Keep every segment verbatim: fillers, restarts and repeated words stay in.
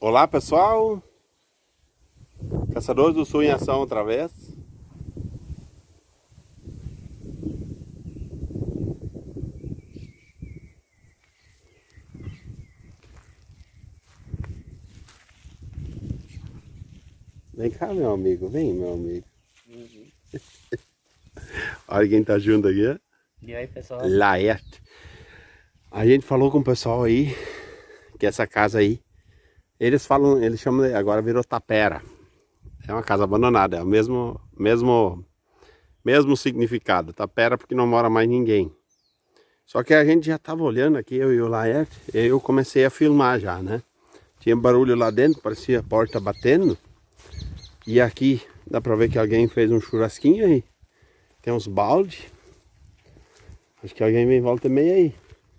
Olá pessoal, Caçadores do Sul em ação outra vez. Vem cá, meu amigo, vem, meu amigo. Uhum. Olha quem tá junto aqui, ó. E aí, pessoal? Laerte. A gente falou com o pessoal aí que essa casa aí, eles falam, eles chamam, agora virou tapera. É uma casa abandonada, é o mesmo, mesmo, mesmo significado. Tapera porque não mora mais ninguém. Só que a gente já tava olhando aqui, eu e o Laerte, e eu comecei a filmar já, né? Tinha barulho lá dentro, parecia a porta batendo. E aqui dá pra ver que alguém fez um churrasquinho aí. Tem uns baldes. Acho que alguém vem volta e meia aí.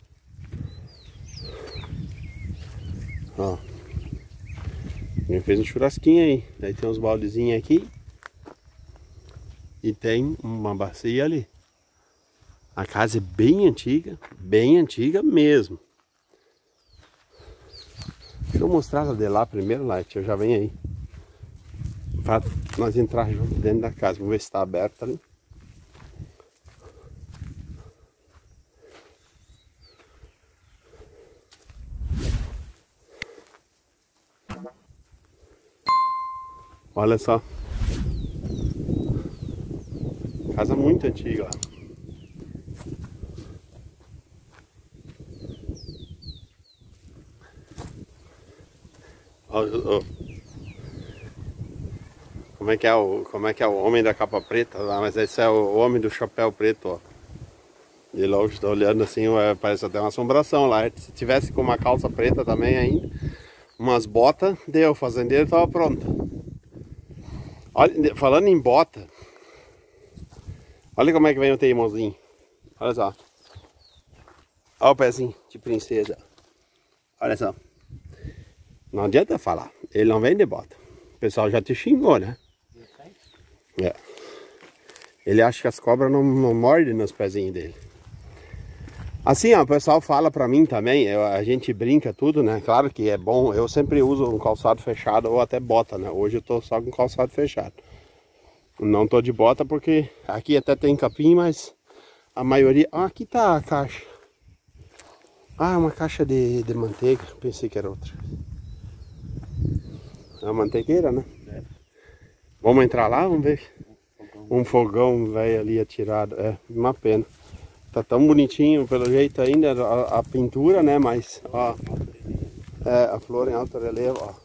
Ó. Alguém fez um churrasquinho aí. Daí tem uns baldezinhos aqui. E tem uma bacia ali. A casa é bem antiga. Bem antiga mesmo. Deixa eu mostrar ela de lá primeiro, Light. Eu já venho aí. Para nós entrar junto dentro da casa. Vamos ver se está aberta ali. Olha só. Casa muito antiga. Ó, ó. Como é que é o, como é que é o homem da capa preta lá? Mas esse é o homem do chapéu preto, ó. De longe estou olhando assim, parece até uma assombração lá. Se tivesse com uma calça preta também ainda, umas botas, deu, o fazendeiro estava pronto. Olha, falando em bota, olha como é que vem o teimosinho. Olha só. Olha o pezinho de princesa. Olha só. Não adianta falar, ele não vem de bota. O pessoal já te xingou, né? É. Ele acha que as cobras não, não mordem nos pezinhos dele. Assim, ó, o pessoal fala pra mim também, eu, a gente brinca tudo, né? Claro que é bom, eu sempre uso um calçado fechado ou até bota, né? Hoje eu tô só com calçado fechado. Não tô de bota porque aqui até tem capim, mas a maioria... Ah, aqui tá a caixa. Ah, uma caixa de, de manteiga, pensei que era outra. É uma manteigueira, né? É. Vamos entrar lá, vamos ver. Um fogão velho ali atirado, é uma pena. Tá tão bonitinho pelo jeito ainda a, a pintura, né? Mas, ó, é, a flor em alto relevo, ó.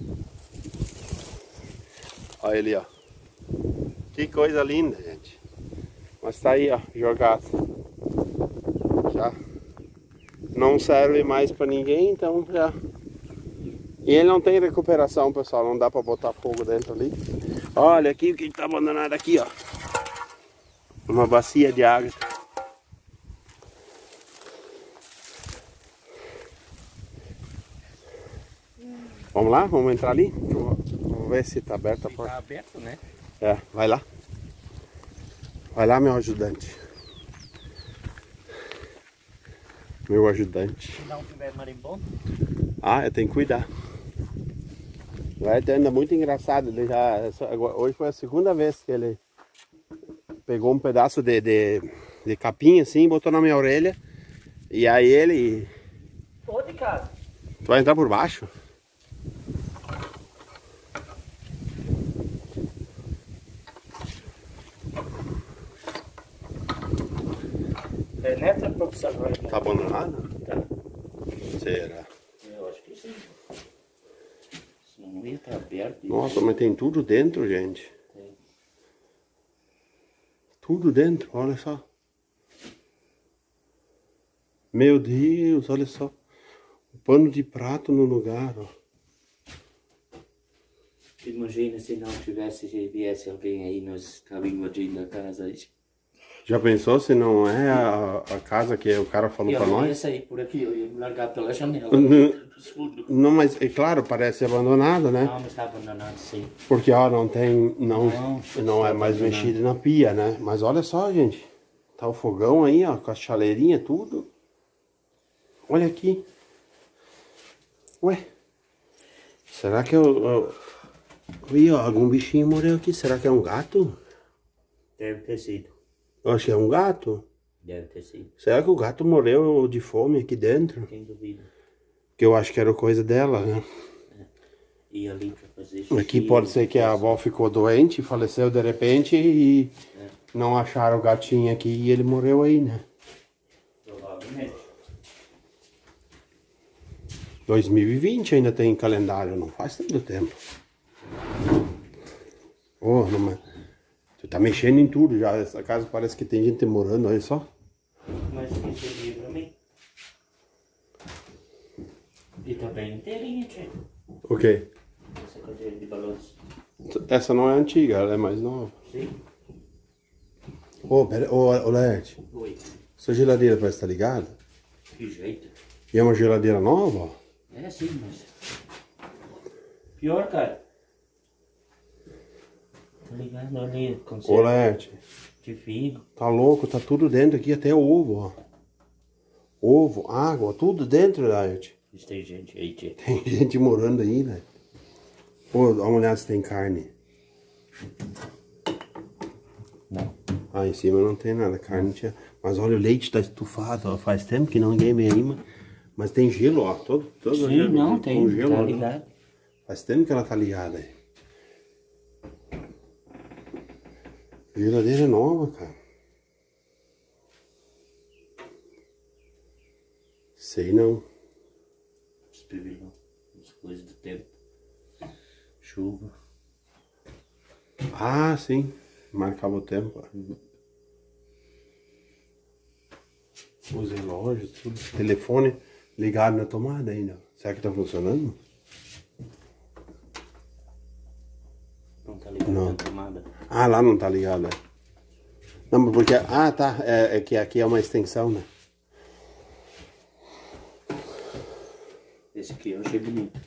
Olha ele, ó. Que coisa linda, gente. Mas tá aí, ó, jogado. Já não serve mais pra ninguém, então já... E ele não tem recuperação, pessoal, não dá pra botar fogo dentro ali. Olha aqui o que tá abandonado aqui, ó. Uma bacia de água. Vamos lá? Vamos entrar ali? Vamos ver se tá aberta a porta. Tá aberto, né? É, vai lá. Vai lá, meu ajudante. Meu ajudante. Se não tiver marimbondo. Ah, eu tenho que cuidar. Vai anda muito engraçado. Ele já, hoje foi a segunda vez que ele pegou um pedaço de, de, de capim assim, botou na minha orelha. E aí ele... Onde, cara? Tu vai entrar por baixo? É nessa produção agora. Tá abandonado? Tá. Será? Eu acho que sim. Se não ia estar aberto. Nossa, mas tem tudo dentro, gente. Tem. Tudo dentro, olha só. Meu Deus, olha só. O pano de prato no lugar, ó. Imagina se não tivesse, se viesse alguém aí, nós estávamos invadindo a casa aí. Já pensou se não é a, a casa que o cara falou pra nós? Eu ia sair por aqui, eu ia me largar pela janela. Não, mas é claro, parece abandonado, né? Não, mas está abandonado, sim. Porque, ó, não tem, não, não, não é mais abandonado. mexido na pia, né? Mas olha só, gente. Tá o fogão aí, ó, com a chaleirinha, tudo. Olha aqui. Ué. Será que eu... eu... Ih, ó, algum bichinho morreu aqui. Será que é um gato? Deve ter sido. Eu acho que é um gato. Deve ter sido. Será que o gato morreu de fome aqui dentro? Quem duvida? Que eu acho que era coisa dela, né? É. E ali pra fazer xixi. Aqui pode ser que a avó ficou doente, faleceu de repente e É. não acharam o gatinho aqui e ele morreu aí, né? Provavelmente. dois mil e vinte ainda tem calendário, não faz tanto tempo. Oh, não, mas tu tá mexendo em tudo já. Essa casa parece que tem gente morando, olha só. Mas que seria pra mim? E tá bem inteirinha, tia. O quê? Essa cadeira de balanço. Essa não é antiga, ela é mais nova. Sim. Ô, oh, pera, ô, oh, Laerte. Oi. Essa geladeira parece estar ligada? Que jeito. E é uma geladeira nova? É sim, mas... Pior, cara. Tá ligado ali, Ô, conserva Laerte. de figo. Tá louco, tá tudo dentro aqui, até ovo, ó. Ovo, água, tudo dentro, Laerte. Isso tem gente aí, tia. Tem gente morando aí, né? Ô, dá uma olhada se tem carne. Não. Ah, em cima não tem nada, carne tinha. Mas olha, o leite tá estufado, ó. Faz tempo que não ninguém vem aí, mas, mas tem gelo, ó. Todo, todo Sim, gelo, não, com tem, gelo, tá né? ligado. Faz tempo que ela tá ligada aí. Geladeira nova, cara. Sei não. Os previlhão, as coisas do tempo. Chuva. Ah, sim. Marcava o tempo. Uhum. Os relógios, tudo. Telefone ligado na tomada ainda. Será que tá funcionando? Não tá ligado Não. na tomada. Ah, lá não tá ligado, né? Não, mas porque... Ah, tá. É, é que aqui é uma extensão, né? Esse aqui eu achei bonito.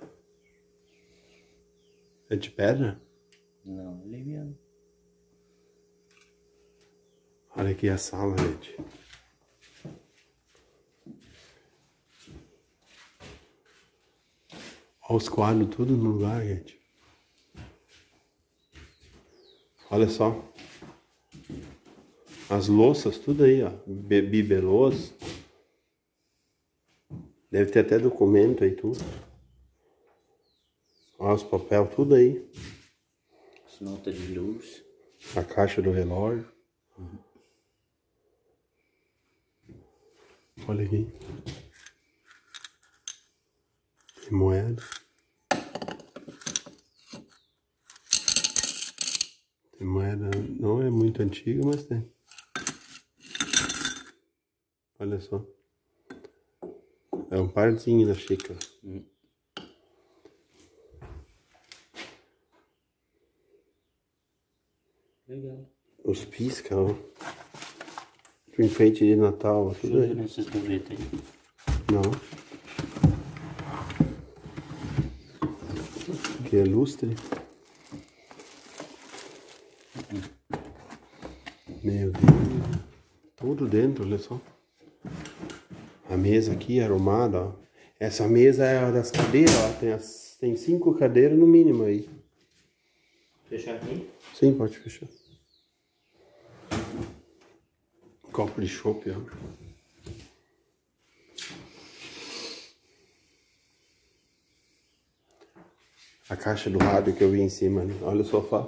É de pedra? Não, é liviano. Olha aqui a sala, gente. Olha os quadros tudo no lugar, gente. Olha só. As louças, tudo aí, ó. Bibelôs. Deve ter até documento aí, tudo. Olha os papel, tudo aí. As notas de luz. A caixa do relógio. Uhum. Olha aqui. Tem moeda. Tem moeda, não é muito antiga, mas tem. Olha só. É um parzinho da xícara. Hum. Legal. Os pisca, ó. O enfeite de Natal, ó, tudo Deixa eu ver aí. nessas gavetas aí. Não. Aqui é lustre. Meu Deus. Tudo dentro, olha só. A mesa aqui arrumada, ó. Essa mesa é a das cadeiras, ó. Tem, as, tem cinco cadeiras no mínimo aí. Fechar aqui? Sim, pode fechar. Copo de chopp, ó. A caixa do rádio que eu vi em cima ali. Olha o sofá.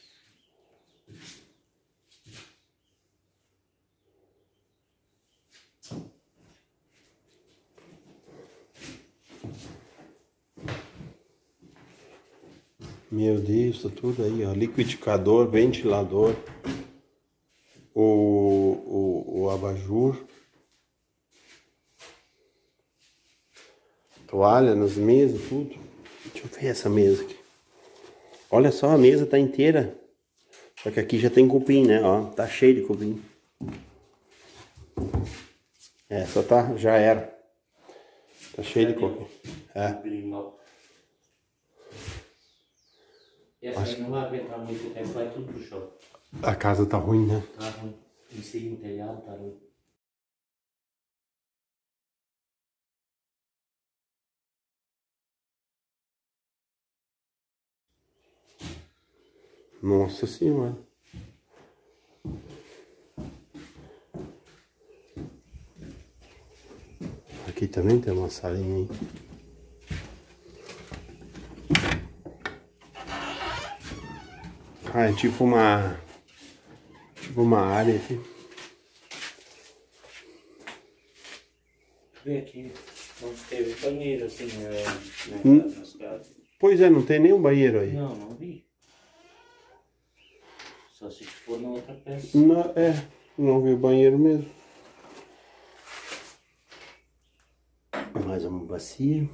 Meu Deus, tá tudo aí, ó. Liquidificador, ventilador. O, o, o abajur. Toalha nas mesas, tudo. Deixa eu ver essa mesa aqui. Olha só, a mesa tá inteira. Só que aqui já tem cupim, né? Ó, tá cheio de cupim. É, só tá, já era. Tá cheio de cupim. É. Essa aí não vai aguentar muito tempo, vai tudo pro chão. A casa tá ruim, né? Tá ruim. Em cima do telhado tá ruim. Nossa senhora. Aqui também tem uma salinha, hein? Ah, é tipo uma... Tipo uma área aqui. Vê aqui, não teve banheiro assim na, Hum. na cidade. Pois é, não tem nenhum banheiro aí. Não, não vi. Só se for na outra peça. Não, é, não vi o banheiro mesmo. Mais uma bacia.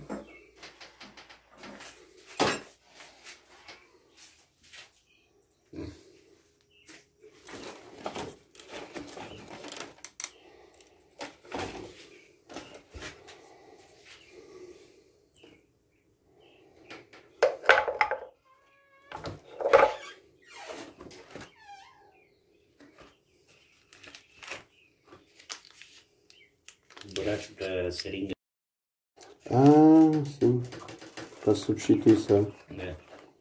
Buraco da seringa. Ah, sim. Para substituição. É.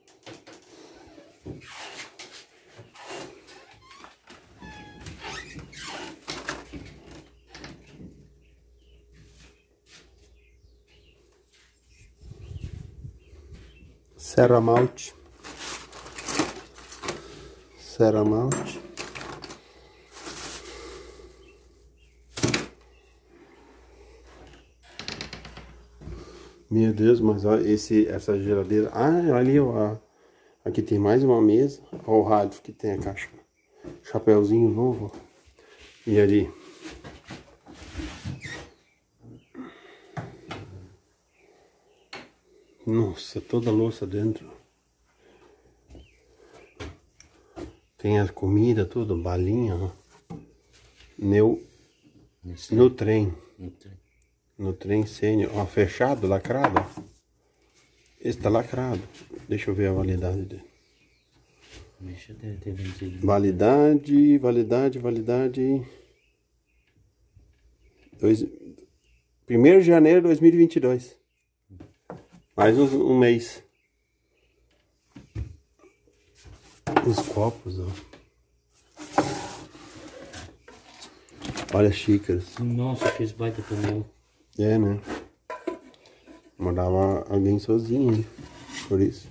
Serra Malte. Serra Malte. Meu Deus, mas olha esse, essa geladeira. Ah, ali, ó. Aqui tem mais uma mesa. Olha o rádio que tem a caixa. Chapeuzinho novo. E ali. Nossa, toda a louça dentro. Tem a comida, tudo, balinha, ó. Neu, no trem. No trem. No trem sênior. Ó, fechado, lacrado. Esse tá lacrado. Deixa eu ver a validade dele. Deixa eu ter vencido. Validade, validade, validade. Dois, primeiro de janeiro de dois mil e vinte e dois. Mais um, um mês. Os copos, ó. Olha as xícaras. Nossa, que esse baita panela. É, né? Mandava alguém sozinho, hein? Por isso.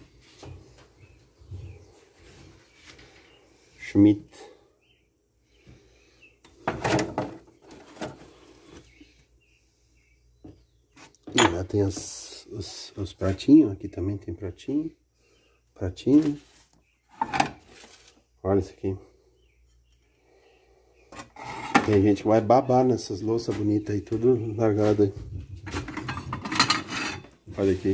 Schmidt. E lá tem as, os, os pratinhos. Aqui também tem pratinho. Pratinho. Olha isso aqui. E a gente vai babar nessas louças bonitas aí, tudo largado aí. Olha aqui.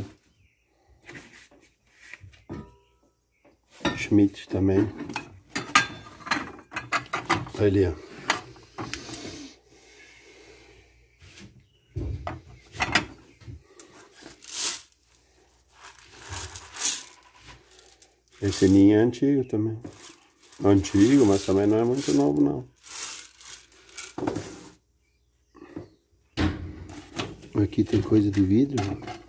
Schmidt também. Olha ali, ó. Esse ninho é antigo também. Antigo, mas também não é muito novo, não. Aqui tem coisa de vidro.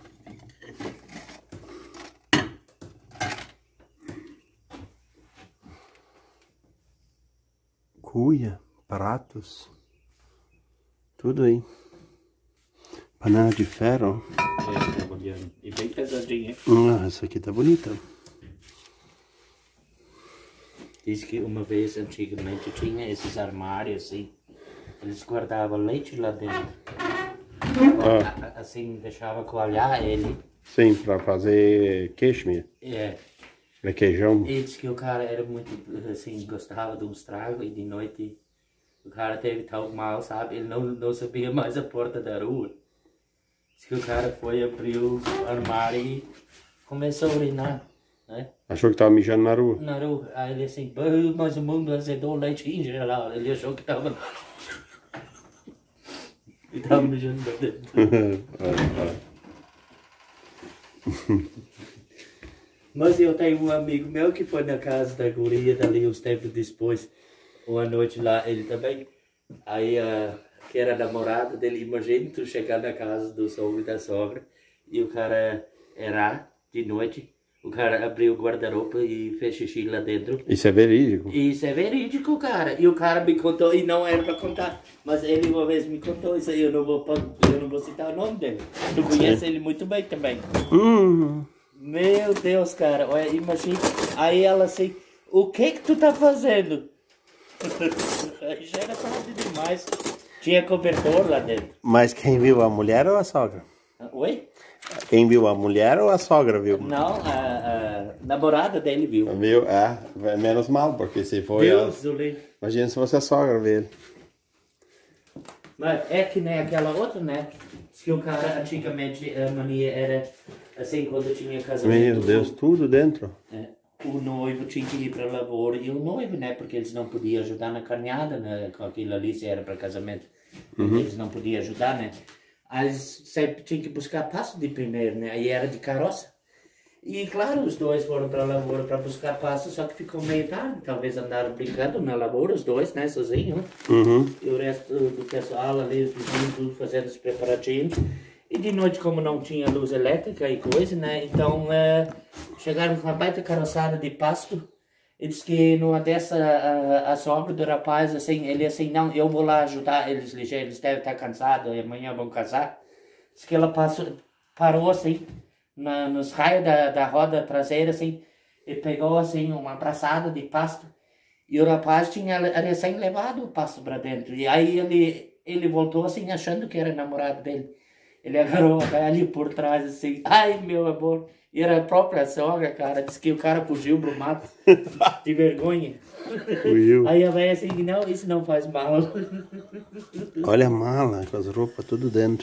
Cuia, pratos. Tudo aí. Panela de ferro. E bem pesadinha. Ah, essa aqui tá bonita. Diz que uma vez antigamente tinha esses armários assim. Eles guardavam leite lá dentro. Ah. Assim, deixava coalhar ele. Sim, pra fazer queijo. É. Requeijão. E diz que o cara era muito, assim, gostava de um estrago e de noite o cara teve tão mal, sabe? Ele não, não sabia mais a porta da rua. Diz que o cara foi, abriu o armário e começou a urinar, né? Achou que tava mijando na rua? Na rua. Aí ele assim, mas o mundo azedou leite em geral. Ele achou que tava... E tava mijando pra dentro. Mas eu tenho um amigo meu que foi na casa da guria dali uns tempos depois, uma noite lá, ele também. Aí, uh, que era namorada dele, imagina tu chegar na casa do sogro e da sogra e o cara errar de noite, O cara abriu o guarda-roupa e fez xixi lá dentro. Isso é verídico? Isso é verídico, cara. E o cara me contou, e não era pra contar, mas ele uma vez me contou isso aí, eu não vou, eu não vou citar o nome dele. Eu conheço ele muito bem também. Hum. Meu Deus, cara, olha, imagina. Aí ela assim, o que que tu tá fazendo? Aí já era tarde demais. Tinha cobertor lá dentro. Mas quem viu, a mulher ou a sogra? Oi? Quem viu, a mulher ou a sogra viu? Não, a, a namorada dele viu. Viu? É, é menos mal, porque se foi Deus, a... eu lembro. Imagina se fosse a sogra ver ele. Mas é que nem aquela outra, né? Diz que o cara, antigamente, a mania era assim, quando tinha casamento. Meu Deus, tudo dentro. É, o noivo tinha que ir para a lavoura e o noivo, né? Porque eles não podiam ajudar na caminhada, né? Com aquilo ali, se era para casamento. Uhum. Eles não podiam ajudar, né? Aí eles sempre tinham que buscar pasto de primeiro, né? Aí era de carroça. E claro, os dois foram para a lavoura para buscar pasto, só que ficou meio tarde. Talvez andaram brincando na lavoura, os dois, né? Sozinhos. Uhum. E o resto do pessoal ali, os vizinhos, tudo fazendo os preparativos. E de noite, como não tinha luz elétrica e coisa, né? Então, é, chegaram com uma baita carroçada de pasto. E disse que numa dessa, a, a sogra do rapaz, assim, ele assim, não, eu vou lá ajudar eles ligeiros, eles devem estar cansados, e amanhã vão casar. Diz que ela passou, parou, assim, na, nos raios da, da roda traseira, assim, e pegou, assim, uma abraçada de pasto. E o rapaz tinha recém levado o pasto para dentro. E aí ele, ele voltou, assim, achando que era namorado dele. Ele agarrou ali por trás, assim, ai, meu amor. E era a própria sogra, cara. Disse que o cara fugiu pro mato de vergonha. Fugiu. Aí a velha assim, não, isso não faz mal. Olha a mala, com as roupas tudo dentro.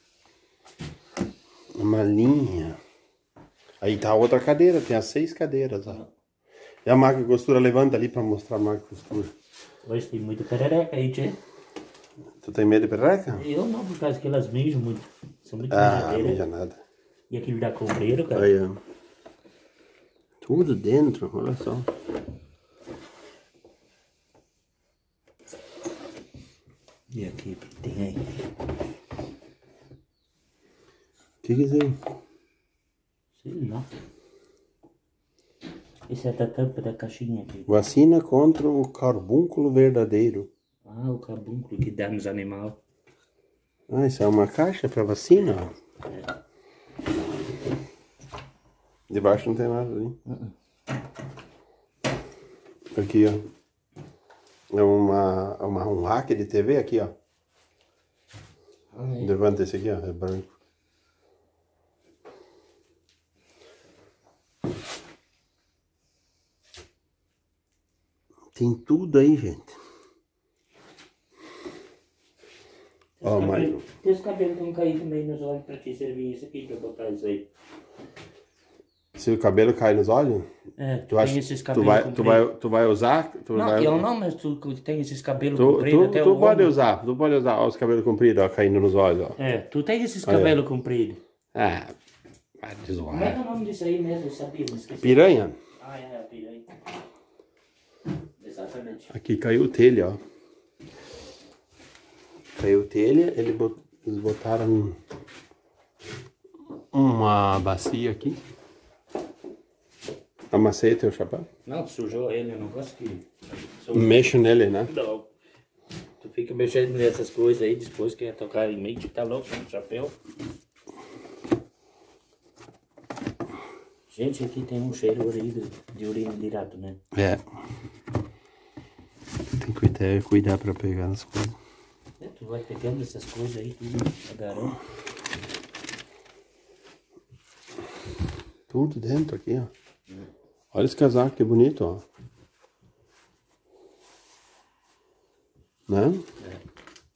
A malinha. Aí tá a outra cadeira, tem as seis cadeiras, ó. E a máquina de costura, levanta ali pra mostrar a máquina de costura. Hoje tem muita perereca aí, tchê. Tu tem medo de perereca? Eu não, por causa que elas mijam muito. São muito Ah, mijadeiras. mija nada. E aquilo da cobreiro, cara. Aí, ó. Tudo dentro, olha só. E aqui, o que tem aí? O que que é isso aí? Sei lá. Essa é a tampa da caixinha aqui. Vacina contra o carbúnculo verdadeiro. Ah, o carbúnculo que dá nos animais. Ah, isso é uma caixa pra vacina? É. Debaixo não tem nada ali. Uh-uh. Aqui, ó. É uma, uma, um rack de T V aqui, ó. Ah, é. Levanta esse aqui, ó. É branco. Tem tudo aí, gente. Ó, mais um. Teus cabelos estão caídos meio nos olhos pra te servir isso aqui, pra botar isso aí. Se o cabelo cai nos olhos, É, tu acha esses tu cabelos vai, tu compridos. vai, tu vai usar? Tu Não, vai... eu não, mas tu tem esses cabelos Tu, compridos tu, até tu o pode ombro. usar, tu pode usar ó, os cabelos compridos, ó, caindo nos olhos, ó. É, tu tem esses Olha. cabelos compridos. Ah, vai Como é que é zoar. o nome disso aí mesmo? Eu sabia, não esqueci. Piranha? Ah, é, a piranha. Exatamente. Aqui caiu telha, ó. Caiu telha, ele bot... eles botaram uma bacia aqui. Amassei teu chapéu? Não, sujou ele, eu não gosto que... Mexo nele, né? Não. Tu fica mexendo nessas coisas aí, depois que ia tocar em mim, tu tá louco no chapéu. Gente, aqui tem um cheiro horrível de urina de rato, né? É. Tem que cuidar, cuidar pra pegar as coisas. É, tu vai pegando essas coisas aí, tudo agarrando. Tudo dentro aqui, ó. Olha esse casaco, que bonito, ó. Né? É.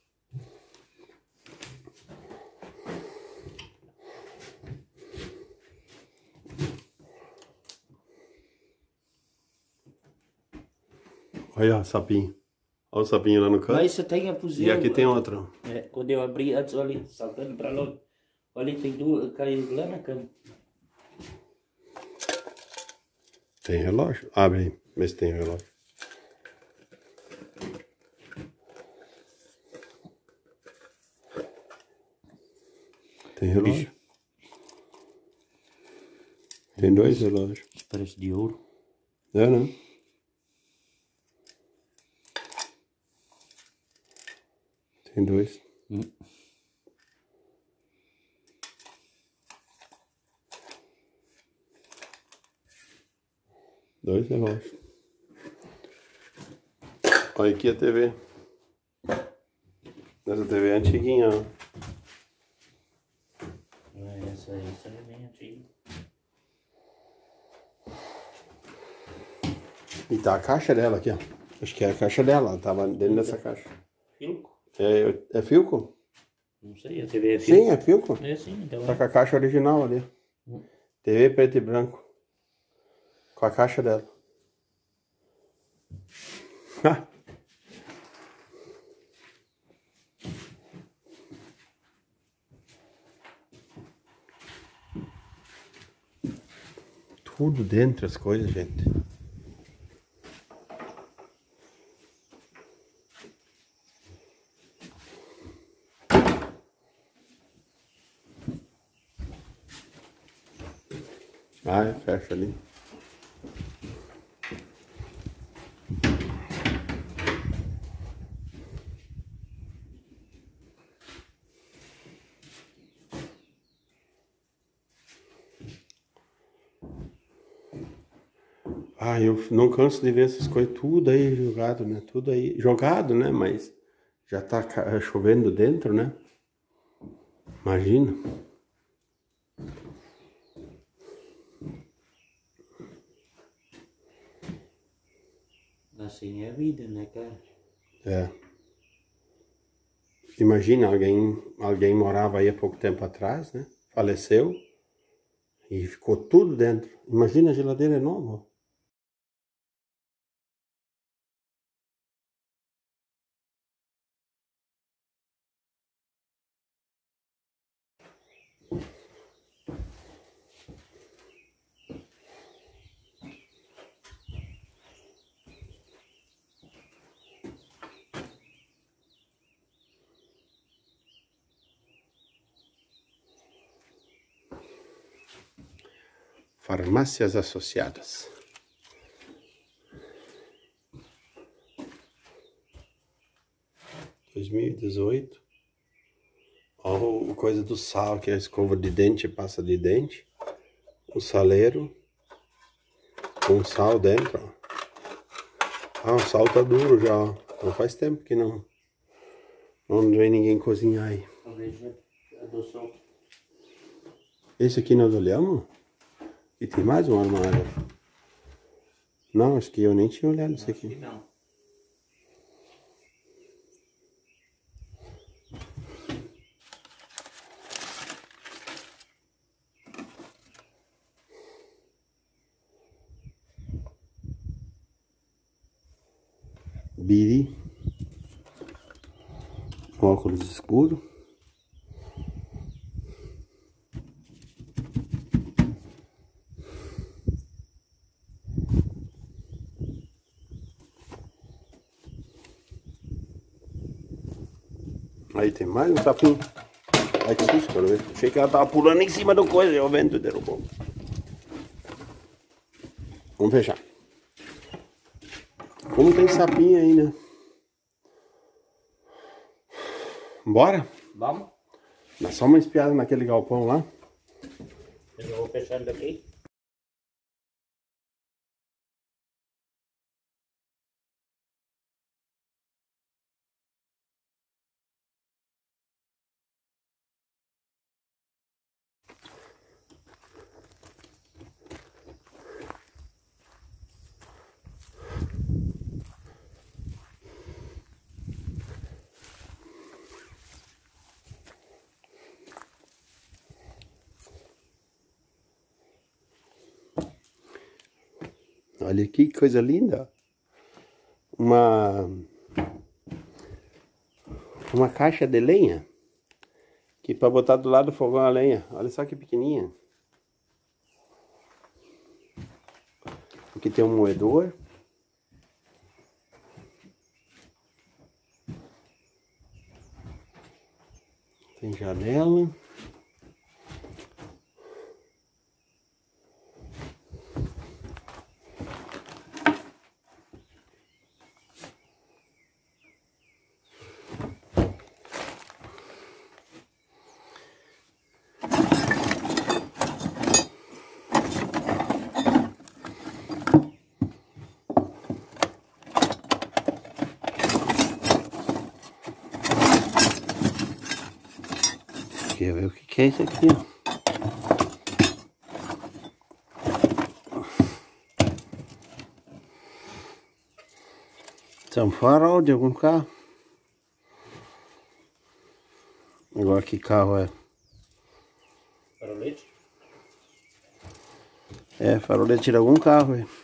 Olha o sapinho. Olha o sapinho lá no canto. Mas isso tem a fuzil. E aqui tem outro. É, quando eu abri antes, olha ali, saltando pra longe. Olha, tem duas, caiu lá na cama. Tem relógio? Abre aí, vê se tem relógio. Tem relógio? Tem dois relógios. Parece de ouro. É, né? Tem dois. Hum. Dois relógios. Olha aqui a T V. Essa T V é antiguinha, ó. É, essa aí, essa é bem antiga. E tá a caixa dela aqui, ó. Acho que é a caixa dela, ela tava dentro dessa caixa. Filco? É, é Philco? Não sei, a T V é Filco. Sim, é Philco. É sim, então Tá é. com a caixa original ali. Hum. T V preto e branco. Com a caixa dela. Tudo dentro as coisas, gente. Ah, é, fecha ali. Ah, eu não canso de ver essas coisas, tudo aí jogado, né? Tudo aí jogado, né? Mas já tá ca- chovendo dentro, né? Imagina. Assim é a vida, né, cara? É. Imagina, alguém, alguém morava aí há pouco tempo atrás, né? Faleceu e ficou tudo dentro. Imagina, a geladeira é nova. Farmácias Associadas. dois mil e dezoito. Ó, o coisa do sal, que é a escova de dente, passa de dente. O saleiro. Com sal dentro, ó. Ah, o sal tá duro já, ó. Não faz tempo que não. Não vem ninguém cozinhar aí. Talvez já adoçou. Esse aqui nós olhamos? E tem mais um armário. Não, acho que eu nem tinha olhado isso Acho que aqui. não. Biri. Óculos escuro. Aí tem mais um sapinho. Ai, que susto, quero ver. Achei que ela tava pulando em cima do coisa e o vento derrubou. Vamos fechar. Como tem sapinho aí, né? Bora? Vamos? Dá só uma espiada naquele galpão lá. Eu já vou fechando daqui. Olha que coisa linda. Uma uma caixa de lenha que para botar do lado do fogão a lenha. Olha só que pequenininha. Aqui tem um moedor. Tem janela. Que é isso aqui? Isso é um farol de algum carro? Agora que carro é? Farolete? É, farolete de algum carro, é.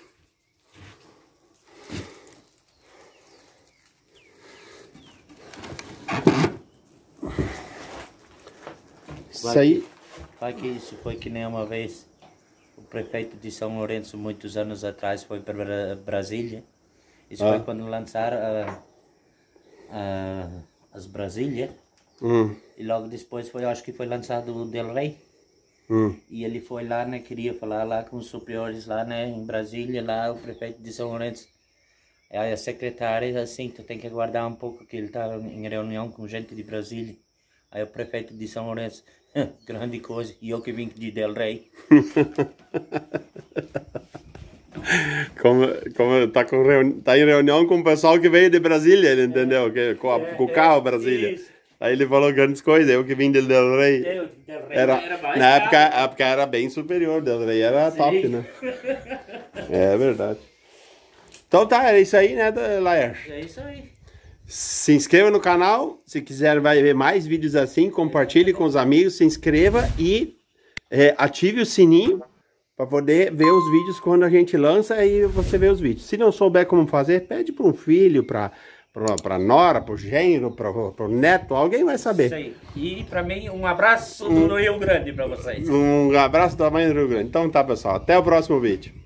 Isso aí. Vai que isso foi que nem uma vez o prefeito de São Lourenço, muitos anos atrás, foi para Brasília. Isso ah. foi quando lançaram a, a, as Brasília. Hum. E logo depois foi, acho que foi lançado o Del Rey. Hum. E ele foi lá, né, queria falar lá com os superiores lá, né, em Brasília, lá o prefeito de São Lourenço. Aí a secretária, assim, tu tem que aguardar um pouco que ele está em reunião com gente de Brasília. Aí o prefeito de São Lourenço, grande coisa, e eu que vim de Del Rey. como, como tá, com reuni tá em reunião com o pessoal que veio de Brasília, ele entendeu? É, que, com, a, é, com o carro Brasília. Isso. Aí ele falou grandes coisas, eu que vim de Del Rey. Eu, Del Rey era, era mais na época, a época era bem superior, Del Rey era Sim. top, né? É verdade. Então tá, é isso aí, né, Laércio? É isso aí. Se inscreva no canal, se quiser vai ver mais vídeos assim, compartilhe com os amigos, se inscreva e é, ative o sininho para poder ver os vídeos quando a gente lança e você vê os vídeos. Se não souber como fazer, pede para um filho, para para nora, para o genro, para o neto, alguém vai saber. Isso aí. E para mim, um abraço do um, Rio Grande para vocês. Um abraço do tamanho do Rio Grande. Então tá, pessoal, até o próximo vídeo.